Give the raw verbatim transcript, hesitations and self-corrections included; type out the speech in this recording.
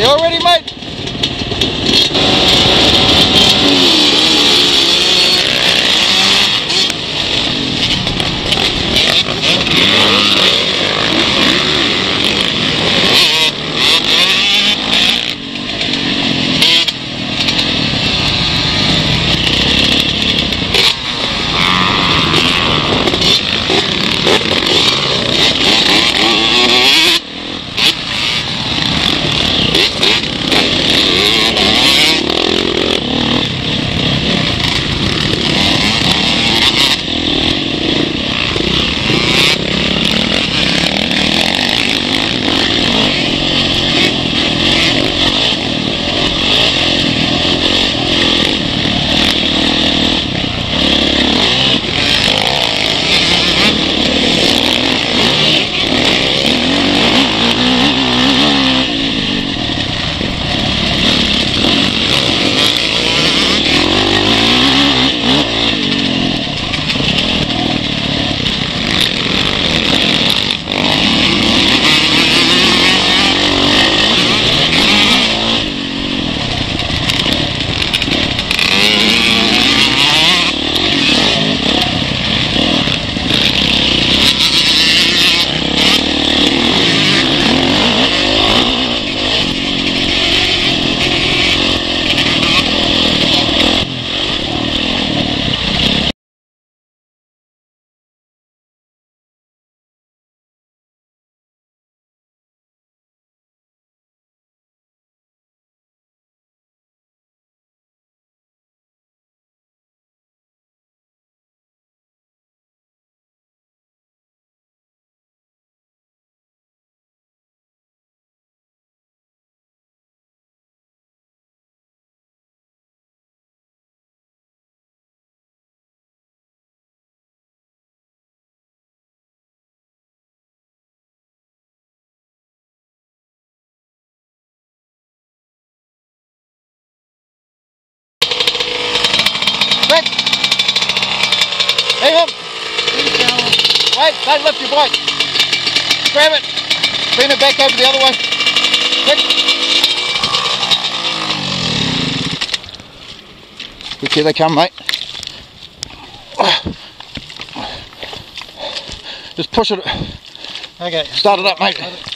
You all ready, mate? Quick! Hey, him! Wait, don't lift your bike. Grab it. Bring it back over the other way. Quick! Quick, here they come, mate. Just push it. Okay. Start it up, mate.